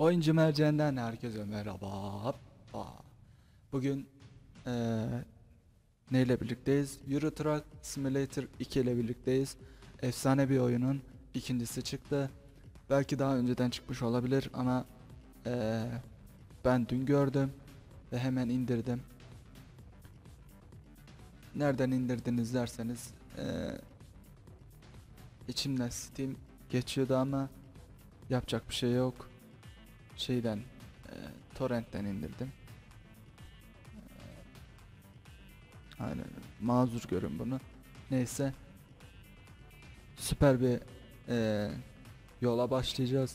Oyuncu Mercen'den herkese merhaba. Hoppa. Bugün neyle birlikteyiz? Euro Truck Simulator 2 ile birlikteyiz. Efsane bir oyunun ikincisi çıktı. Belki daha önceden çıkmış olabilir ama ben dün gördüm ve hemen indirdim. Nereden indirdiniz derseniz içimden Steam geçiyordu ama yapacak bir şey yok. Şeyden torrentten indirdim. Aynen, mazur görün bunu. Neyse, süper bir yola başlayacağız.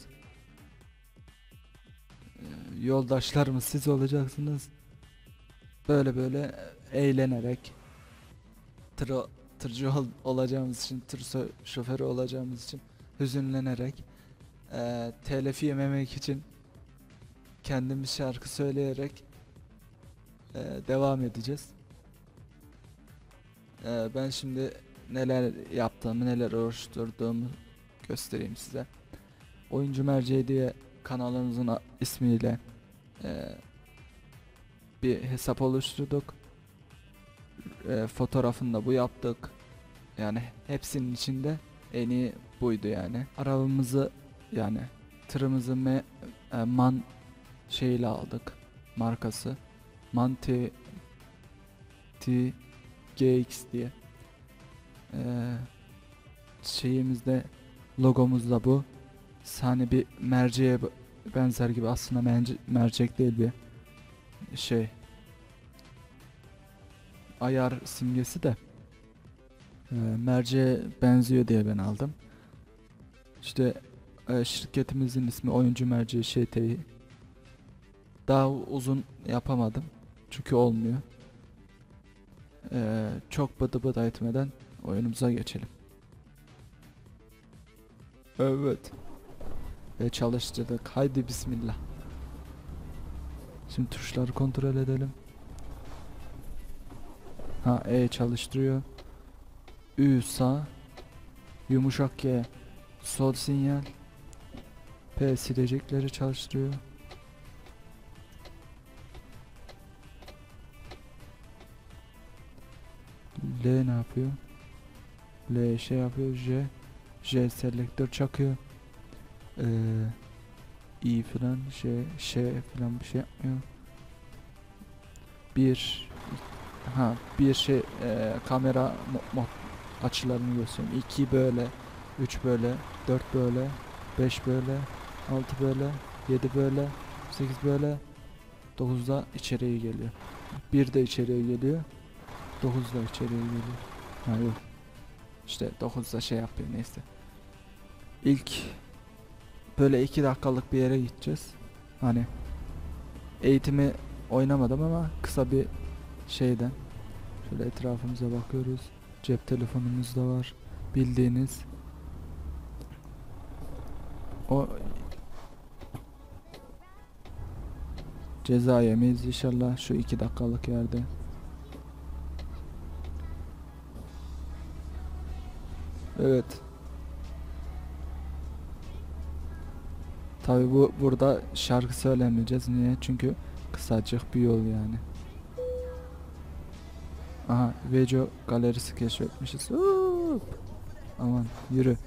Yoldaşlarımız siz olacaksınız. Böyle böyle eğlenerek tırcı olacağımız için, şoförü olacağımız için hüzünlenerek, telef yememek için kendimiz şarkı söyleyerek devam edeceğiz. Ben şimdi neler yaptığımı, neler oluşturduğumu göstereyim size. Oyuncu Merci diye kanalımızın ismiyle bir hesap oluşturduk. Fotoğrafını da bu yaptık. Yani hepsinin içinde en iyi buydu yani. Arabamızı, yani tırımızı MAN şeyle aldık. Markası MAN GX diye. Şeyimizde, logomuz da bu. Hani bir merceğe benzer gibi, aslında mercek değil, bir şey, ayar simgesi de merceğe benziyor diye ben aldım. İşte şirketimizin ismi Oyuncu Merci ŞTİ. Daha uzun yapamadım çünkü olmuyor. Çok bıdı bıdı etmeden oyunumuza geçelim. Evet. Ve çalıştırdık. Haydi bismillah. Şimdi tuşları kontrol edelim. Çalıştırıyor. Ü sağ. Yumuşak G sol sinyal. P silecekleri çalıştırıyor. L ne yapıyor? L şey yapıyor. J selektör çakıyor. I falan, Ş falan bir şey yapmıyor. Bir şey, kamera açılarını göstereyim. 2 böyle, 3 böyle, 4 böyle, 5 böyle, 6 böyle, 7 böyle, 8 böyle, 9'da içeriye geliyor. 1 de içeriye geliyor. 9'da içeriye geliyor. Yok. İşte 9'da şey yapıyor, neyse. İlk böyle 2 dakikalık bir yere gideceğiz. Hani eğitimi oynamadım ama kısa bir şeyden. Şöyle etrafımıza bakıyoruz. Cep telefonumuz da var. Bildiğiniz. O ceza yemeyiz inşallah şu 2 dakikalık yerde. Evet. Tabi burada şarkı söylemeyeceğiz. Niye? Çünkü kısacık bir yol yani. Aha, Vejo galerisi keşfetmişiz. Aman yürü.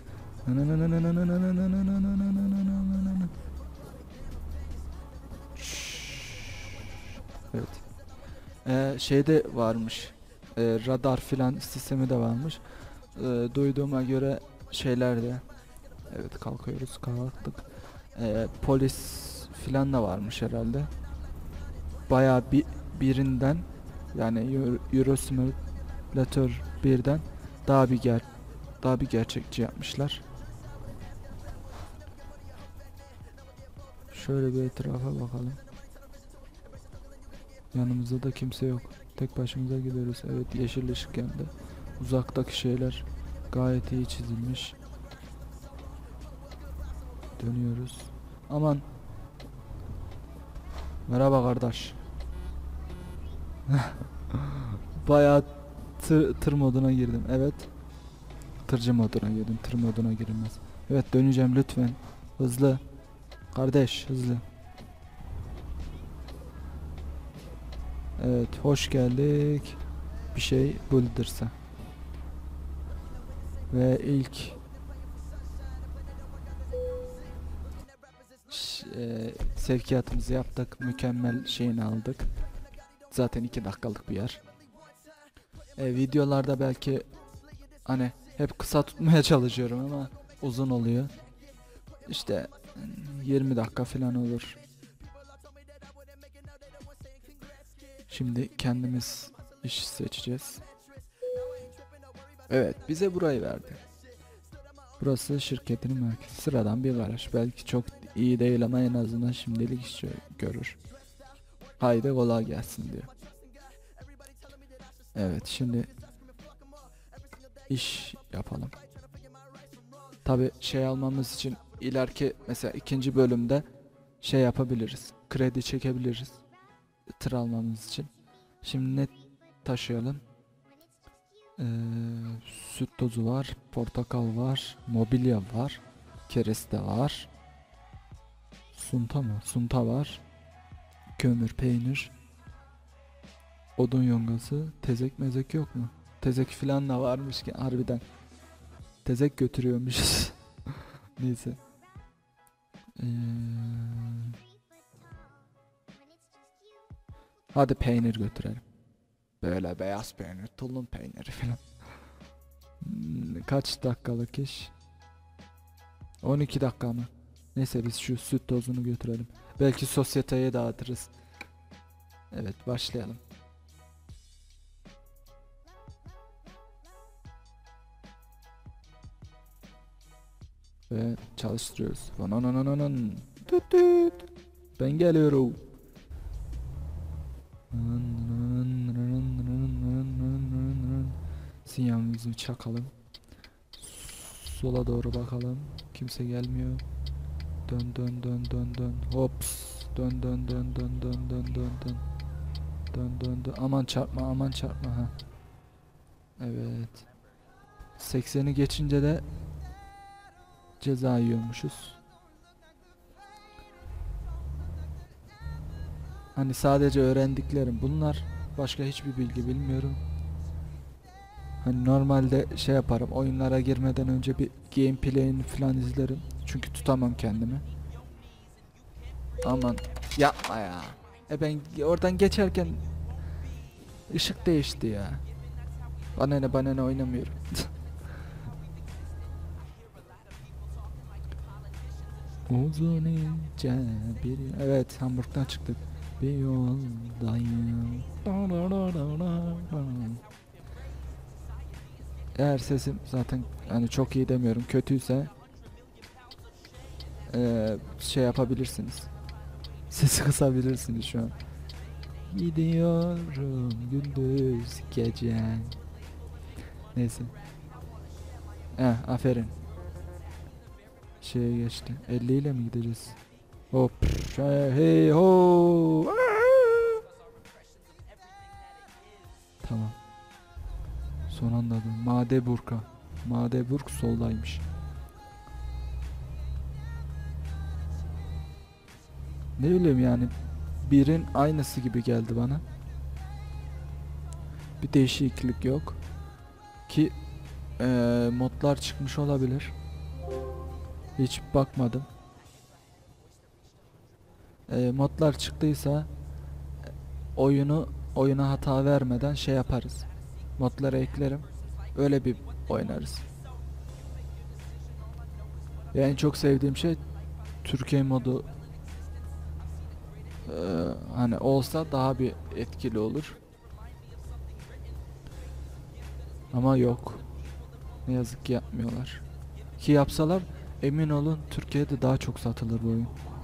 Evet. Şeyde varmış. Radar filan sistemi de varmış. Duyduğuma göre şeylerde. Evet, kalktık. Polis filan da varmış herhalde. Bayağı birinden, yani Euro Simulator 1'den daha bir gerçekçi yapmışlar. Şöyle bir etrafa bakalım. Yanımızda da kimse yok. Tek başımıza gidiyoruz. Evet, yeşil ışık yandı. Uzaktaki şeyler gayet iyi çizilmiş. Dönüyoruz. Aman. Merhaba kardeş. Bayağı tır moduna girdim. Evet. Tırcı moduna girdim. Tır moduna girilmez. Evet, döneceğim lütfen. Hızlı. Kardeş hızlı. Evet, hoş geldik. Bir şey buldursa. Ve ilk sevkiyatımızı yaptık. Mükemmel şeyini aldık. Zaten 2 dakikalık bir yer. Videolarda belki hani hep kısa tutmaya çalışıyorum ama uzun oluyor. İşte 20 dakika falan olur. Şimdi kendimiz iş seçeceğiz. Evet, bize burayı verdi. Burası şirketin merkezi. Sıradan bir garaj. Belki çok iyi değil ama en azından şimdilik iş görür. Haydi kolay gelsin diyor. Evet, şimdi iş yapalım. Tabi şey almamız için ileriki mesela ikinci bölümde şey yapabiliriz. Kredi çekebiliriz. Tır almamız için. Şimdi ne taşıyalım? Süt tozu var, portakal var, mobilya var, kereste var. Sunta mı? Sunta var. Kömür, peynir, odun yongası, tezek mezek yok mu? Tezek filan da varmış ki harbiden. Tezek götürüyormuşuz. Neyse. Ee, Hadi peynir götürelim. Böyle beyaz peynir, tulum peyniri filan. Kaç dakikalık iş? 12 dakika mı? Neyse biz şu süt tozunu götürelim. Belki sosyeteye dağıtırız. Evet, başlayalım. Ve çalıştırıyoruz. Vanananan. Tüt tüt. Ben geliyorum. Sinyalimizi çakalım. Sola doğru bakalım. Kimse gelmiyor. Dön dön dön dön dön. Hops. Dön dön dön dön dön dön dön dön. Dön dön dön. Aman çarpma, aman çarpma ha. Evet. 80'i geçince de ceza yiyormuşuz. Hani sadece öğrendiklerim bunlar. Başka hiçbir bilgi bilmiyorum. Hani normalde şey yaparım, oyunlara girmeden önce bir gameplay'ini falan izlerim. Çünkü tutamam kendimi. Aman yapma ya. Ben oradan geçerken ışık değişti ya. Bana ne oynamıyorum. Uzun ince bir... Evet, Hamburg'dan çıktık. Bir yoldayım. Eğer sesim zaten hani çok iyi demiyorum, kötüyse şey yapabilirsiniz. Sesi kısabilirsiniz şu an. Gidiyorum gündüz gece. Neyse. Aferin. Şeye geçti. 50 ile mi gideceğiz? Hop. Hey ho. Tamam. Son anda da Madeburg'a. Madeburg soldaymış. Ne bileyim yani, birin aynısı gibi geldi bana. Bir değişiklik yok. Ki modlar çıkmış olabilir. Hiç bakmadım. Modlar çıktıysa oyuna hata vermeden şey yaparız. Modları eklerim. Öyle bir oynarız. En çok sevdiğim şey Türkiye modu hani olsa daha bir etkili olur. Ama yok. Ne yazık ki yapmıyorlar. Ki yapsalar emin olun Türkiye'de daha çok satılır bu oyun.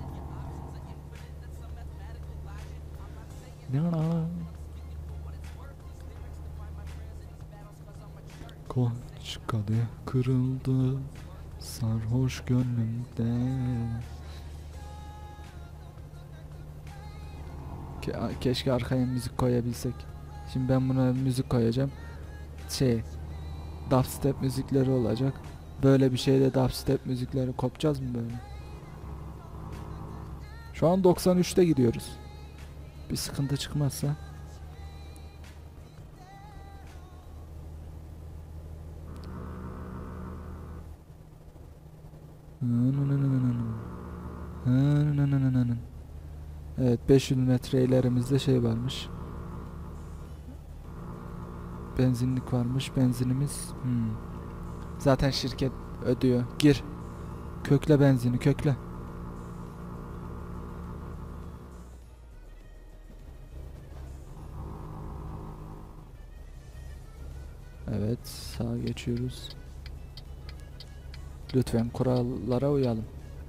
Kaç kadeh kırıldı sarhoş gönlümde. Keşke arkaya müzik koyabilsek. Şimdi ben buna müzik koyacağım. Dubstep müzikleri olacak. Böyle bir şeyde dubstep müzikleri kopacağız mı böyle? Şu an 93'te gidiyoruz. Bir sıkıntı çıkmazsa. Anananananın. Evet, 500 metre ilerimizde şey varmış. Benzinlik varmış. Benzinimiz. Zaten şirket ödüyor. Gir. Kökle benzini, kökle. Evet, sağa geçiyoruz. Lütfen kurallara uyalım.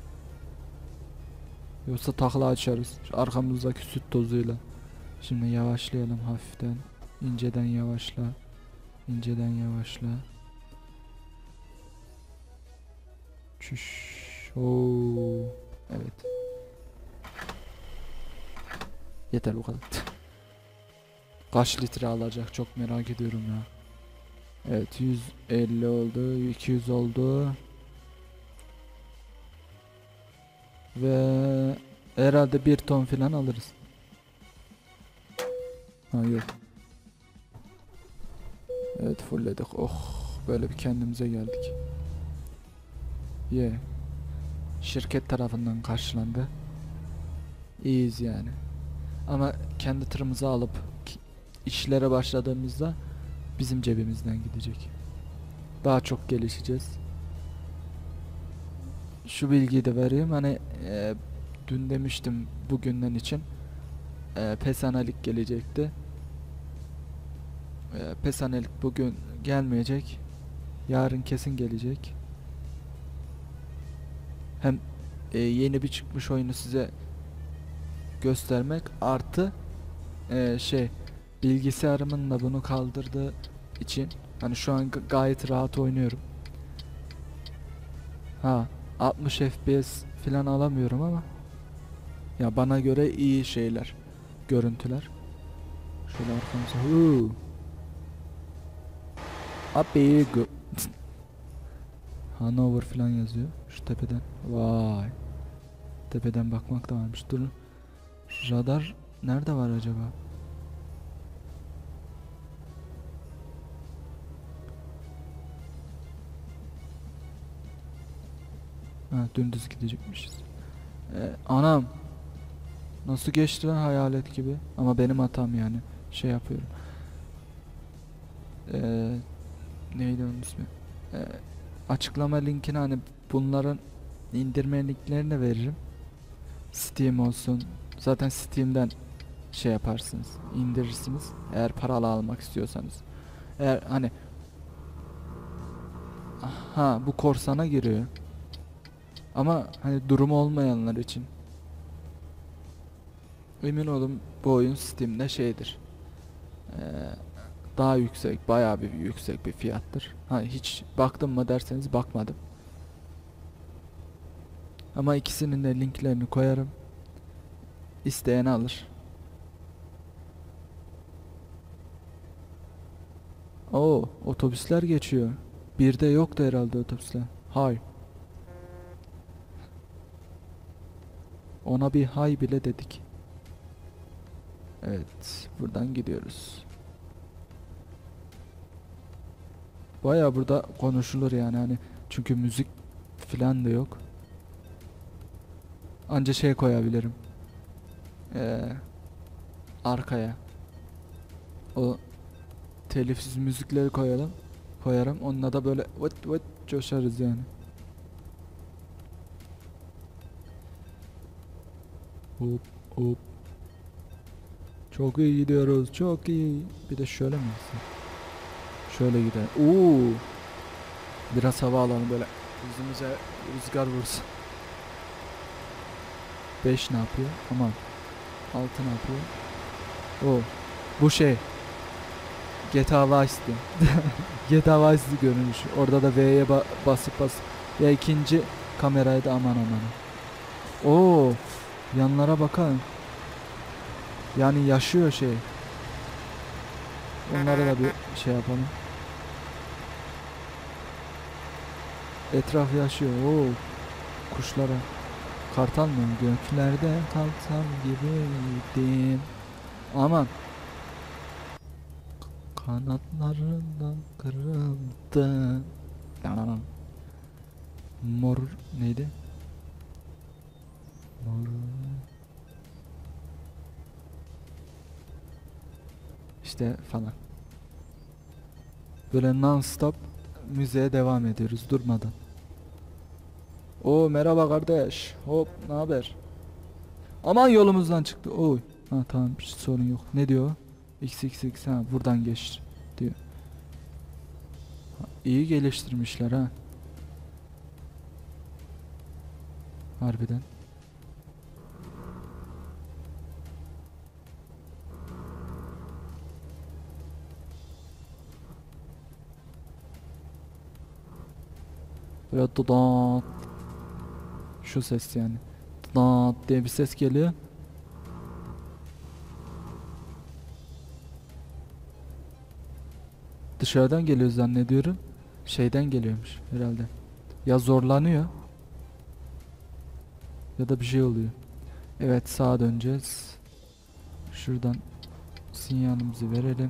Yoksa takla açarız. Şu arkamızdaki süt tozuyla. Şimdi yavaşlayalım hafiften. İnceden yavaşla. İnceden yavaşla. Çüş. Oo. Evet. Yeter bu kadar. Kaç litre alacak çok merak ediyorum ya. Evet, 150 oldu, 200 oldu. Ve herhalde 1 ton falan alırız. Ha yok. Evet, fullledik. Oh, böyle bir kendimize geldik. Şirket tarafından karşılandı. İyiyiz yani. Ama kendi tırımızı alıp işlere başladığımızda bizim cebimizden gidecek. Daha çok gelişeceğiz. Şu bilgiyi de vereyim. Hani dün demiştim bugünden için PES Analik gelecekti. PES Analik bugün gelmeyecek. Yarın kesin gelecek. Hem yeni bir çıkmış oyunu size göstermek artı şey, bilgisayarımın da bunu kaldırdığı için hani şu an gayet rahat oynuyorum. Ha, 60 FPS falan alamıyorum ama ya bana göre iyi şeyler, görüntüler. Şöyle arkamıza. Abi Hanover falan yazıyor şu tepeden. Vay. Tepeden bakmak da varmış. Durun. Radar nerede var acaba? Ha, dümdüz gidecekmişiz. Anam. Nasıl geçti lan hayalet gibi. Ama benim hatam yani. Şey yapıyorum. Neydi onun ismi? Ee, Açıklama linkini hani bunların indirme linklerini veririm. Steam olsun. Zaten Steam'den şey yaparsınız. İndirirsiniz. Eğer paralı almak istiyorsanız. Eğer hani bu korsana giriyor. Ama hani durumu olmayanlar için. Emin olun bu oyun Steam'de şeydir. Ee, Daha yüksek, bayağı bir yüksek bir fiyattır. Ha, hiç baktım mı derseniz bakmadım. Ama ikisinin de linklerini koyarım. İsteyen alır. Oo, otobüsler geçiyor. Bir de yoktu herhalde otobüsler. Hay. Ona bir hay bile dedik. Evet, buradan gidiyoruz. Bayağı burada konuşulur yani hani çünkü müzik falan da yok. Anca şey koyabilirim. Ee, Arkaya. O telifsiz müzikleri koyarım. Onunla da böyle vıt vıt coşarız yani. Hop hop. Çok iyi gidiyoruz. Çok iyi. Bir de şöyle mi gitsek? Şöyle gidelim. Oo. Biraz hava alalım böyle. Yüzümüze rüzgar vursun. 5 ne yapıyor? Aman. 6 ne yapıyor? Oo. Bu şey. GTA Vice City. GTA Vice City görünüşü. Orada da V'ye basıp ya ikinci kameraydı aman aman. Oo. Yanlara bakın. Yani yaşıyor şey. Onlara da bir şey yapalım. Etraf yaşıyor. Oo. Kuşlara. Kartal mı? Göklerde kartal gibiydim. Aman. Kanatlarından kırıldı. Mor neydi? İşte falan. Böyle non-stop müziğe devam ediyoruz durmadan. O merhaba kardeş. Hop ne haber? Aman yolumuzdan çıktı. Oy. Ha tamam hiç sorun yok. Ne diyor? XXX ha buradan geç diyor. Ha, iyi geliştirmişler ha. Harbiden. Böyle dudat. Şu ses yani. Dudat diye bir ses geliyor. Dışarıdan geliyor zannediyorum. Şeyden geliyormuş herhalde. Ya zorlanıyor ya da bir şey oluyor. Evet sağa döneceğiz. Şuradan sinyalimizi verelim.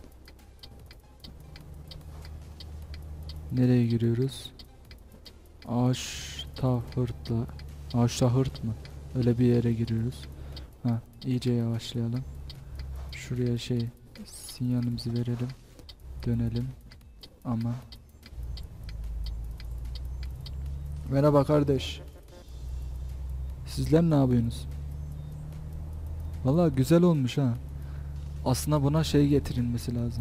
Nereye giriyoruz? Ağaçtahırtla. Ağaçtahırt mı? Öyle bir yere giriyoruz. Ha, iyice yavaşlayalım. Şuraya sinyalimizi verelim. Dönelim. Ama merhaba kardeş. Sizler ne yapıyorsunuz? Valla güzel olmuş ha. Aslında buna getirilmesi lazım.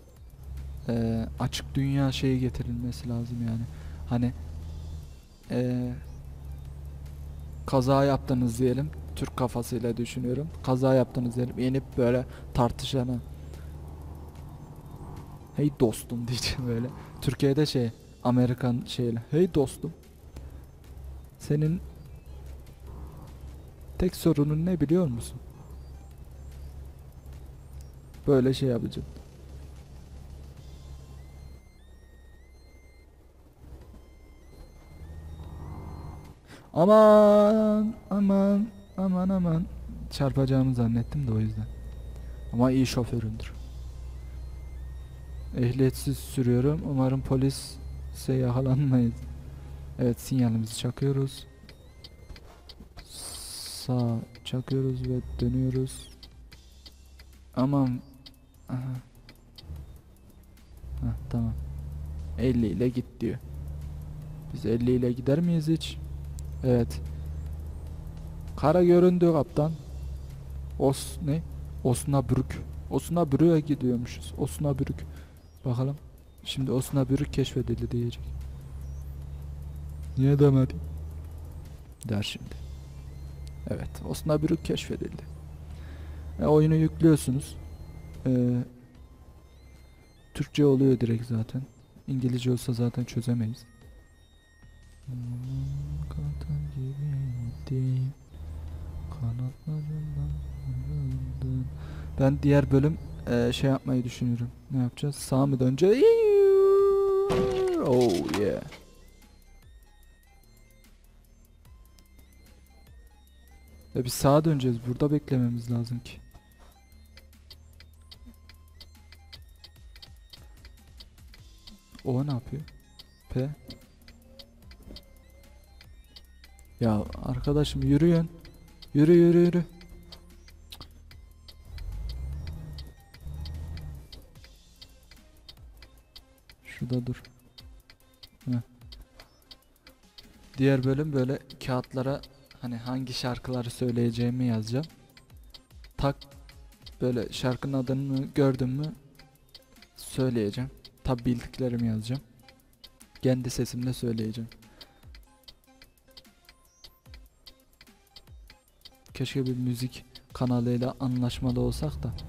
Açık dünya getirilmesi lazım yani. Hani ee, kaza yaptınız diyelim. Türk kafasıyla düşünüyorum. Kaza yaptınız diyelim. İnip böyle tartışana. Hey dostum diyeceğim böyle. Türkiye'de Amerikan şeyle. Hey dostum. Senin tek sorunun ne biliyor musun? Böyle yapacağım. Aman aman aman aman. Çarpacağımı zannettim de o yüzden. Ama iyi şoföründür. Ehliyetsiz sürüyorum. Umarım polise yakalanmayız. Evet sinyalimizi çakıyoruz. Sağ çakıyoruz ve dönüyoruz. Aman. Aha. Heh, tamam. 50 ile git diyor. Biz 50 ile gider miyiz hiç? Evet. Kara göründü kaptan. Ne? Osnabrück. Osnabrück'e gidiyormuşuz. Osnabrück. Bakalım. Şimdi Osnabrück keşfedildi diyecek. Niye demedi? Der şimdi. Evet. Osnabrück keşfedildi. Oyunu yüklüyorsunuz. Türkçe oluyor direkt zaten. İngilizce olsa zaten çözemeyiz. Ben diğer bölüm yapmayı düşünüyorum. Ne yapacağız? Sağa mı döneceğiz? Oh yeah. Biz sağa döneceğiz. Burada beklememiz lazım ki. O ne yapıyor? P. Ya arkadaşım yürüyün. Yürü yürü yürü. Şurada dur. Heh. Diğer bölüm böyle kağıtlara hani hangi şarkıları söyleyeceğimi yazacağım. Tak böyle şarkının adını gördüm mü söyleyeceğim. Tabi bildiklerimi yazacağım. Kendi sesimle söyleyeceğim. Keşke bir müzik kanalıyla anlaşmalı olsak da.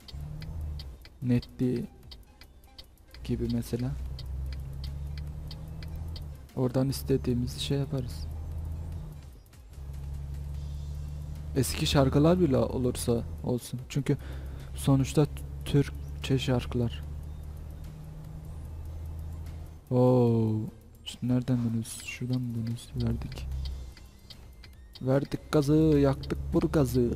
Netli gibi mesela. Oradan istediğimizi yaparız. Eski şarkılar bile olursa olsun. Çünkü sonuçta Türkçe şarkılar. Oo, şimdi nereden dönüyoruz? Şuradan mı dönüyoruz? Verdik. Verdik gazı, yaktık gazı.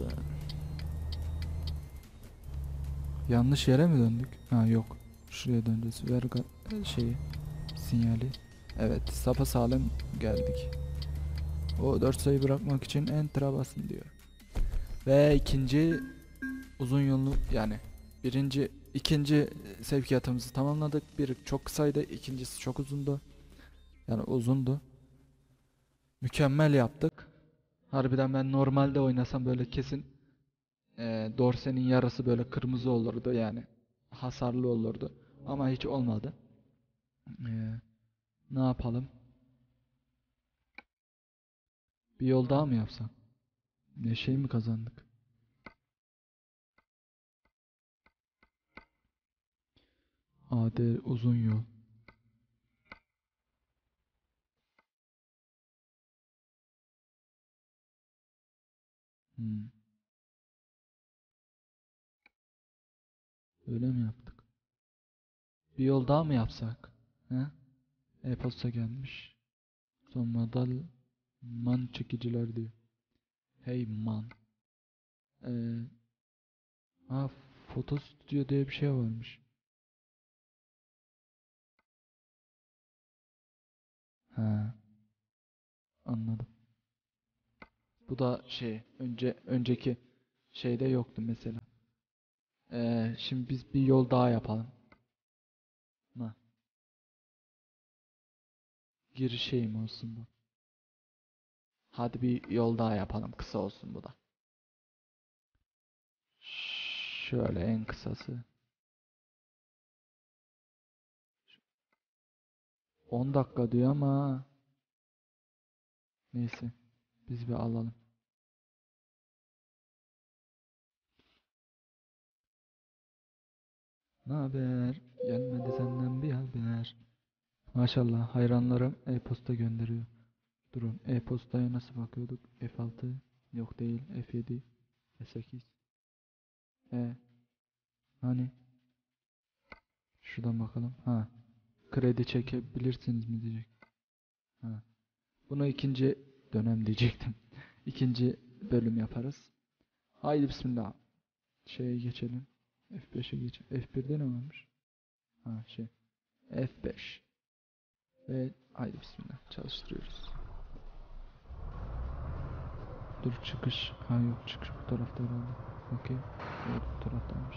Yanlış yere mi döndük? Ha yok. Şuraya döneceğiz. Ver sinyali. Evet, sapasağlam geldik. O 4 sayı bırakmak için enter'a basın diyor. Ve ikinci uzun yolu, yani ikinci sevkiyatımızı tamamladık. Bir çok kısaydı, ikincisi çok uzundu. Yani uzundu. Mükemmel yaptık. Harbiden ben normalde oynasam böyle kesin dorsenin yarısı böyle kırmızı olurdu, yani hasarlı olurdu. Ama hiç olmadı. E, Ne yapalım? Bir yol daha mı yapsak? Ne şey mi kazandık? AD uzun yol. Hmm, öyle mi yaptık? Bir yol daha mı yapsak? He? E-posta gelmiş. Son model man çekiciler diyor. Hey man. Ee, ha, foto stüdyo diye bir şey varmış. Ha, anladım. Bu da önceki şeyde yoktu mesela. Şimdi biz bir yol daha yapalım. Ha, giriş şeyim olsun bu. Hadi bir yol daha yapalım. Kısa olsun bu da. Şöyle en kısası. 10 dakika diyor ama neyse. Biz bir alalım. Ne haber? Gelmedi senden bir haber. Maşallah hayranlarım e-posta gönderiyor. Durun, e-postaya nasıl bakıyorduk? F6 yok değil, F7, F8. E hani şuradan bakalım. Ha, kredi çekebilirsiniz mi diyecek. Ha. Bunu ikinci dönem diyecektim. İkinci bölüm yaparız. Haydi bismillah. Şeye geçelim. F5'e geçelim. F1'de ne varmış? Ha şey. F5. Ve haydi bismillah çalıştırıyoruz. Dur çıkış. Ha yok, çıkış bu tarafta herhalde. Okey. Evet, bu taraftaymış.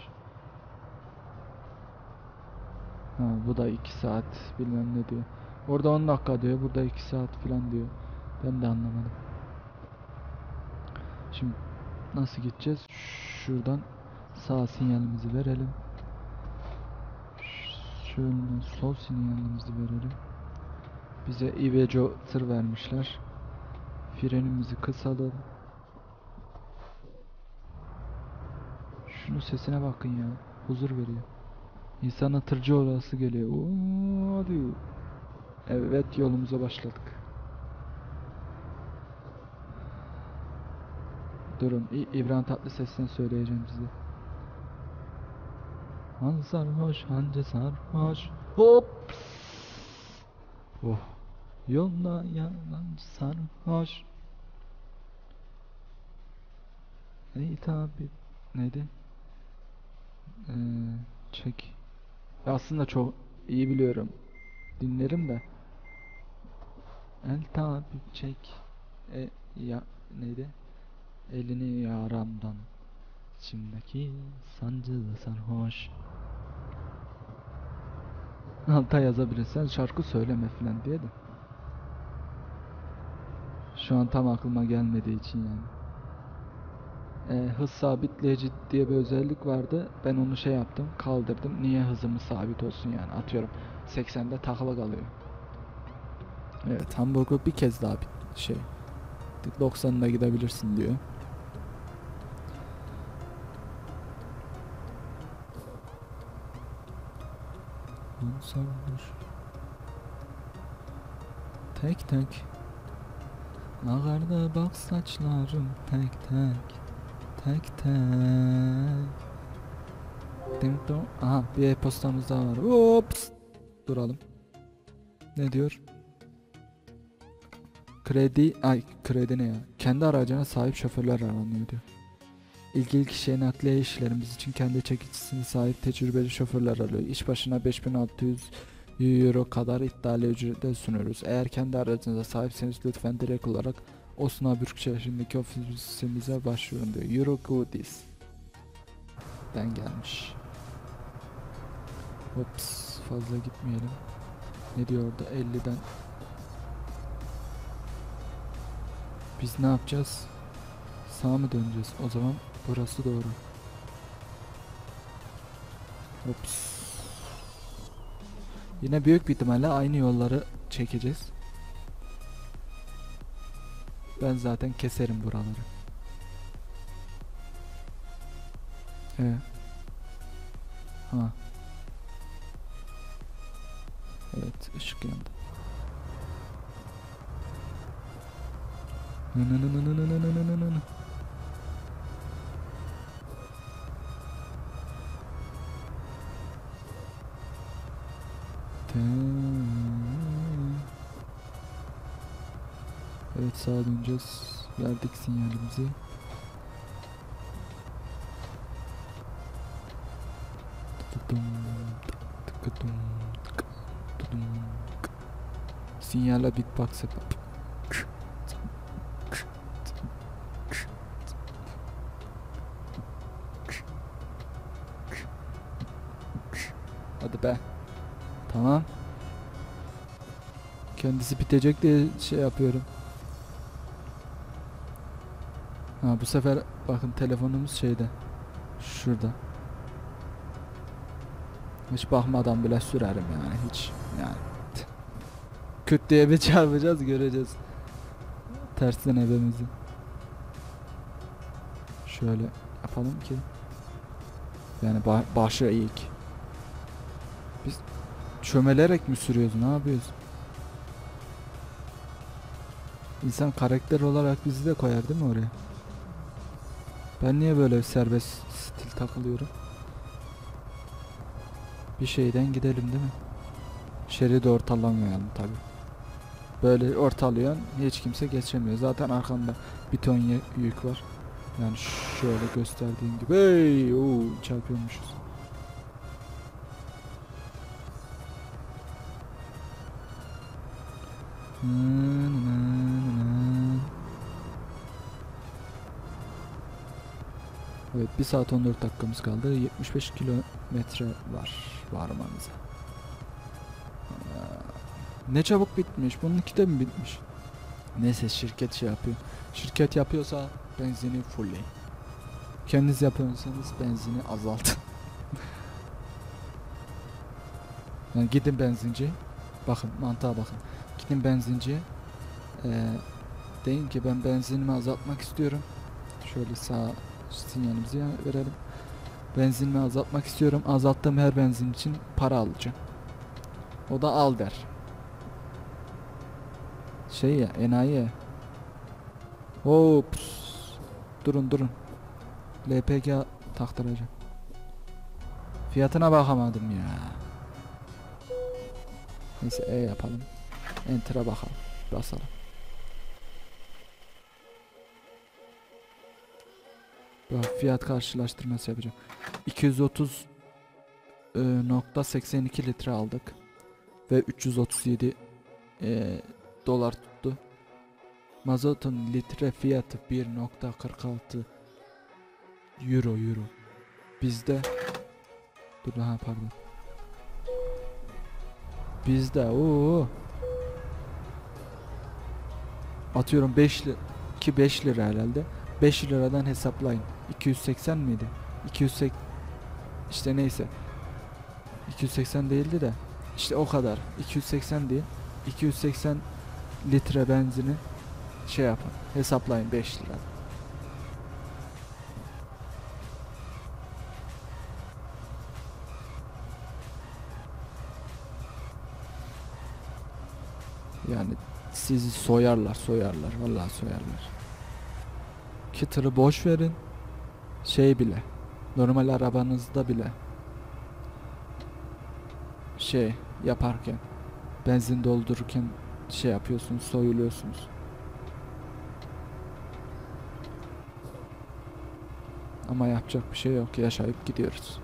Ha bu da 2 saat bilmem ne diyor. Orada 10 dakika diyor. Burada 2 saat falan diyor. Ben de anlamadım. Şimdi nasıl gideceğiz? Şuradan sağ sinyalimizi verelim. Şöyle sol sinyalimizi verelim. Bize Iveco tır vermişler. Frenimizi kısalım. Şunun sesine bakın ya. Huzur veriyor. İnsana tırcı olası geliyor. Oo, hadi. Evet, yolumuza başladık. Durun, İbrahim Tatlıses'ten söyleyeceğim size. Han sarhoş, hancı sarhoş. Hop. Oh. Yolda yalancı sarhoş. Ey tabi. Neydi? Ee, Çek. Ya aslında çok iyi biliyorum. Dinlerim de. El tabi çek. Ya neydi? Elini yaramdan. İçimdeki sancılı sarhoş. Alta yazabilirsen şarkı söyleme falan diye de. Şu an tam aklıma gelmediği için yani. Hız sabitleyici diye bir özellik vardı. Ben onu şey yaptım, kaldırdım. Niye hızımız sabit olsun yani? Atıyorum 80'de takılı kalıyor. Evet, Hamburg'u bir kez daha 90'ına gidebilirsin diyor. Sarhoş. Tek tek ağardı bak saçlarım tek tek. Tek tek. Ding dong. Aha, bir e-postamız daha var. Ops. Duralım. Ne diyor? Kredi ne ya? Kendi aracına sahip şoförler aranıyor diyor. İlgili kişiye nakliye işlerimiz için kendi çekicisine sahip tecrübeli şoförler arıyor. İş başına 5600 euro kadar iddialı ücretle sunuyoruz. Eğer kendi aracınıza sahipseniz lütfen direkt olarak Osnabrück şehrindeki ofisimize başvurun diyor. Euro Goodies. Den gelmiş. Ops, fazla gitmeyelim. Ne diyor orada? 50'den. Biz ne yapacağız? Sağa mı döneceğiz? O zaman burası doğru. Ops. Yine büyük bir ihtimalle aynı yolları çekeceğiz. Ben zaten keserim buraları. Evet. Ha. Evet, ışık yandı. Evet, sağa döneceğiz. Verdik sinyalimizi. Sinyale beatbox yapıp. Hadi be. Tamam. Kendisi bitecek diye şey yapıyorum. Ha, bu sefer bakın telefonumuz şeyde. Şurada. Hiç bakmadan bile sürerim yani, hiç yani. Küt diye bir çarpacağız, göreceğiz. Tersten ebemizi. Şöyle yapalım ki. Yani başı eğik. Biz çömelerek mi sürüyoruz, ne yapıyoruz? İnsan karakter olarak bizi de koyar değil mi oraya? Ben niye böyle serbest stil takılıyorum? Bir şeyden gidelim değil mi? Şeridi ortalamayalım tabi. Böyle ortalıyorsun, hiç kimse geçemiyor. Zaten arkamda bir ton yük var. Yani şöyle gösterdiğim gibi. Hey, çarpıyormuşuz. Evet, 1 saat 14 dakikamız kaldı. 75 kilometre var varmamıza. Ne çabuk bitmiş. Bununki de mi bitmiş? Neyse, şirket şey yapıyor. Şirket yapıyorsa benzini fullleyin. Kendiniz yapıyorsanız benzini azaltın. Yani gidin benzinci. Bakın, mantığa bakın. Gidin benzinciye. Deyin ki ben benzinimi azaltmak istiyorum. Şöyle sağ sinyalimizi verelim. Benzinimi azaltmak istiyorum. Azalttığım her benzin için para alacağım. O da al der. Şey ya, enayi ya. Hops. Durun. LPG taktıracağım. Fiyatına bakamadım ya. Neyse, yapalım. Enter'a bakalım. Basalım. Bak, fiyat karşılaştırması yapacağım. 230.82 litre aldık. Ve 337 dolar tuttu. Mazotun litre fiyatı 1.46 euro. Bizde pardon. Bizde atıyorum 5 lira herhalde. 5 liradan hesaplayın. 280 miydi? 280 işte, neyse. 280 değildi de. İşte o kadar. 280 değil. 280 litre benzini şey yapın. Hesaplayın 5 lira. Yani sizi soyarlar. Vallahi soyarlar. Ki tırı boş verin. Şey bile. Normal arabanızda bile. Şey yaparken. Benzin doldururken şey yapıyorsunuz. Soyuluyorsunuz. Ama yapacak bir şey yok. Yaşayıp gidiyoruz.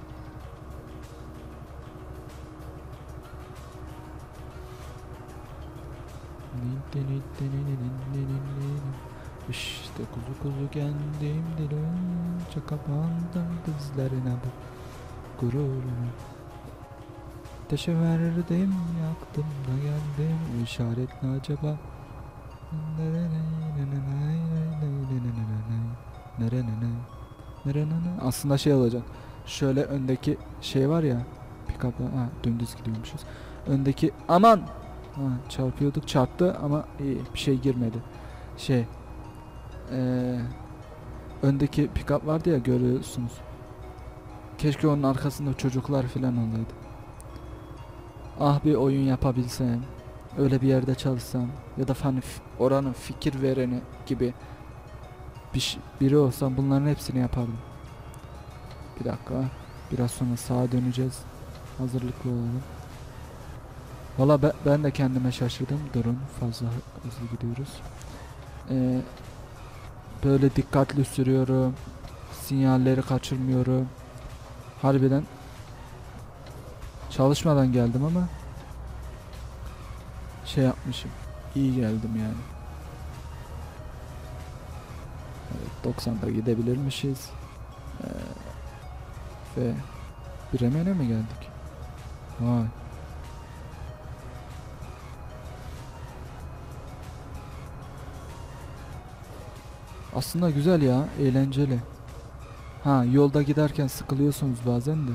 İşte kuzu kuzu kendim dilince kapandım dizlerine bu gururunu. Ateşe verdim yaktım da geldim, o işaret ne acaba? Aslında şey olacak. Şöyle öndeki şey var ya, pick-up'a dümdüz gidiyormuşuz. Öndeki aman çarpıyorduk, çarptı ama iyi, bir şey girmedi. Şey öndeki pick-up vardı ya, görüyorsunuz. Keşke onun arkasında çocuklar falan olaydı. Ah, bir oyun yapabilsem, öyle bir yerde çalışsam ya da oranın fikir vereni gibi biri olsam, bunların hepsini yapardım. Bir dakika, biraz sonra sağa döneceğiz, hazırlıklı olalım. Valla ben de kendime şaşırdım. Durun, fazla hızlı gidiyoruz. Böyle dikkatli sürüyorum, sinyalleri kaçırmıyorum. Harbiden çalışmadan geldim ama şey yapmışım, iyi geldim yani. Evet, 90'da gidebilirmişiz. Ve Bremen'e mi geldik? Vay. Aslında güzel ya, eğlenceli. Yolda giderken sıkılıyorsunuz bazen de.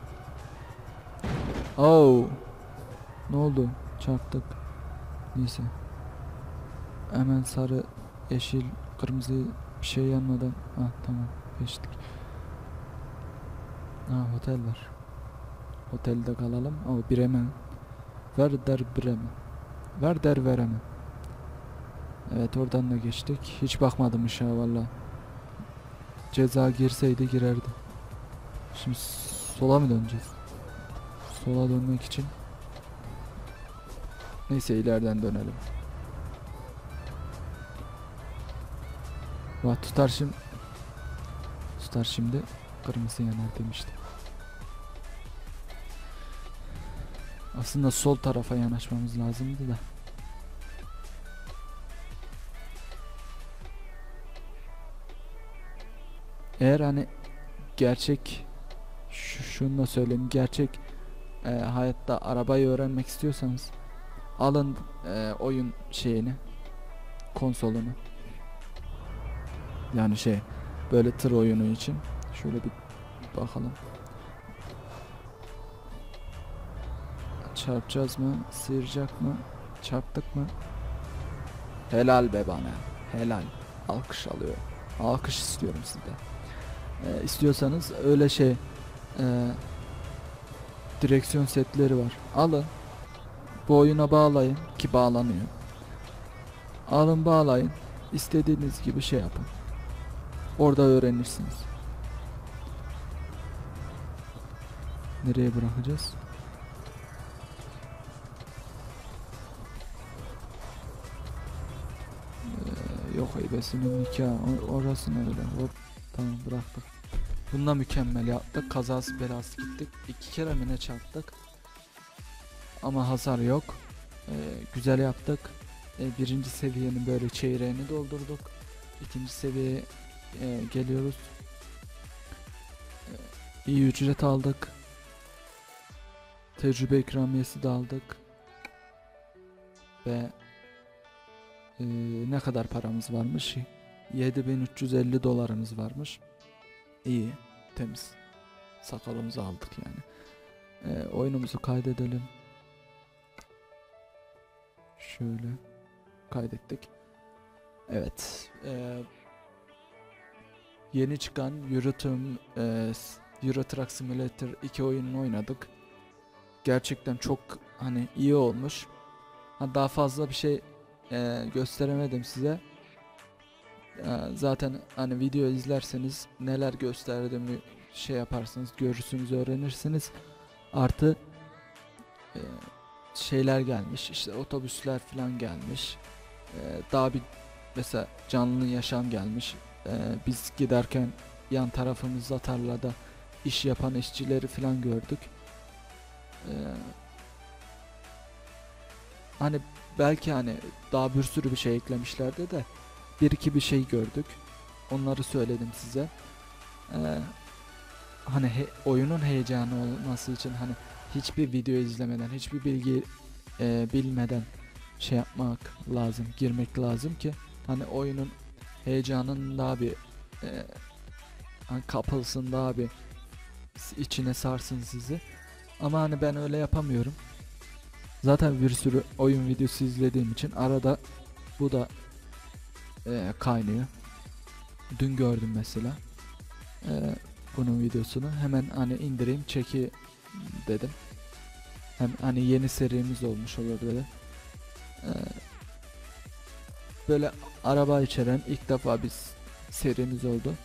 Oh. Ne oldu? Çarptık. Neyse. Hemen sarı, yeşil, kırmızı bir şey yanmadan. Tamam, geçtik. Otel var. Otelde kalalım. Bremen. Werder Bremen. Werder Bremen. Evet, oradan da geçtik. Hiç bakmadım ışığa valla. Ceza girseydi girerdi. Şimdi sola mı döneceğiz? Sola dönmek için. Neyse, ileriden dönelim. Tutar şimdi. Tutar şimdi. Kırmızı yanar demiştim. Aslında sol tarafa yanaşmamız lazımdı da. Eğer hani gerçek, şunu da söyleyeyim, gerçek hayatta arabayı öğrenmek istiyorsanız alın oyun şeyini, konsolunu. Yani böyle tır oyunu için. Şöyle bir bakalım. Çarpacağız mı? Sıyıracak mı? Çarptık mı? Helal be bana. Helal. Alkış alıyor. Alkış istiyorum sizden. İstiyorsanız öyle direksiyon setleri var. Alın. Bu oyuna bağlayın ki bağlanıyor. Alın, bağlayın. İstediğiniz gibi şey yapın. Orada öğrenirsiniz. Nereye bırakacağız? Yok heybesinin nikahı. Orası nerede? Hop. Tamam, bıraktık. Bununla mükemmel yaptık. Kazası belası gittik. 2 kere mi ne çarptık? Ama hasar yok. Güzel yaptık. Birinci seviyenin böyle çeyreğini doldurduk. İkinci seviyeye geliyoruz. İyi ücret aldık. Tecrübe ikramiyesi de aldık. Ve ne kadar paramız varmış? 7350 dolarımız varmış. İyi, temiz. Sakalımızı aldık yani. Oyunumuzu kaydedelim. Şöyle kaydettik. Evet. Yeni çıkan Euro Truck Simulator 2 oyununu oynadık. Gerçekten çok iyi olmuş. Daha fazla bir şey gösteremedim size. Zaten video izlerseniz neler gösterdiğimi yaparsınız, görürsünüz, öğrenirsiniz. Artı şeyler gelmiş, işte otobüsler falan gelmiş. Daha bir mesela canlı yaşam gelmiş. Biz giderken yan tarafımızda tarlada iş yapan işçileri falan gördük. Belki daha bir sürü bir şey eklemişlerdi de bir iki bir şey gördük. Onları söyledim size. Hani oyunun heyecanı olması için hani hiçbir video izlemeden, hiçbir bilgi bilmeden şey yapmak lazım, girmek lazım ki hani oyunun heyecanın daha bir hani kapılsın, daha bir içine sarsın sizi. Ama hani ben öyle yapamıyorum. Zaten bir sürü oyun videosu izlediğim için arada bu da kaynıyor. Dün gördüm mesela bunun videosunu. Hemen hani indireyim, çeki dedim. Hem hani yeni serimiz olmuş olur dedim. Böyle araba içeren ilk defa bir serimiz oldu.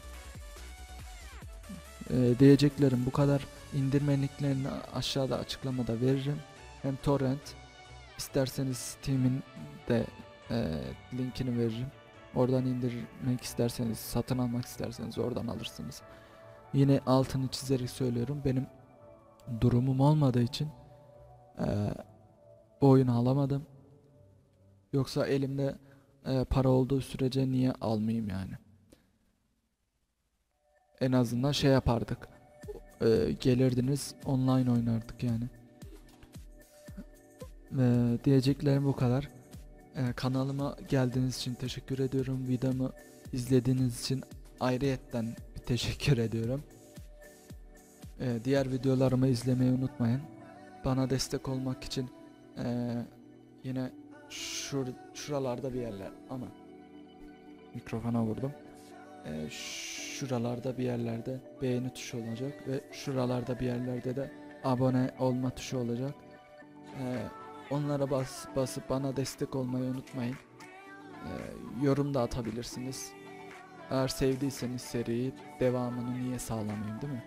Diyeceklerim bu kadar. İndirme linklerini aşağıda açıklamada veririm. Hem torrent, isterseniz Steam'in de linkini veririm. Oradan indirmek isterseniz, satın almak isterseniz oradan alırsınız. Yine altını çizerek söylüyorum, benim durumum olmadığı için bu oyunu alamadım. Yoksa elimde para olduğu sürece niye almayayım yani? En azından şey yapardık. Gelirdiniz, online oynardık yani. Diyeceklerim bu kadar. Kanalıma geldiğiniz için teşekkür ediyorum. Videomu izlediğiniz için ayrıyetten bir teşekkür ediyorum. Diğer videolarımı izlemeyi unutmayın. Bana destek olmak için yine şuralarda bir yerler, ama mikrofona vurdum. Şuralarda bir yerlerde beğeni tuşu olacak ve şuralarda bir yerlerde de abone olma tuşu olacak. Onlara basıp bana destek olmayı unutmayın. Yorum da atabilirsiniz. Eğer sevdiyseniz seriyi, devamını niye sağlamayayım, değil mi?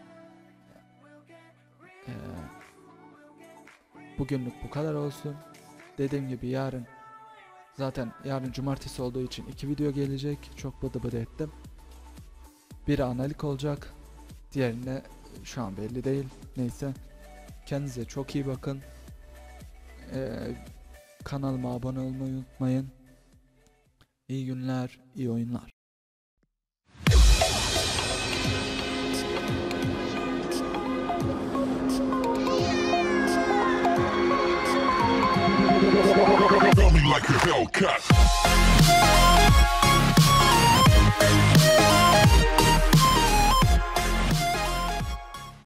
Bugünlük bu kadar olsun. Dediğim gibi yarın cumartesi olduğu için 2 video gelecek. Çok bıdı bıdı ettim. Biri analik olacak, diğerine şu an belli değil. Neyse, kendinize çok iyi bakın. Kanalıma abone olmayı unutmayın. İyi günler, iyi oyunlar. Feel me like a Hellcat.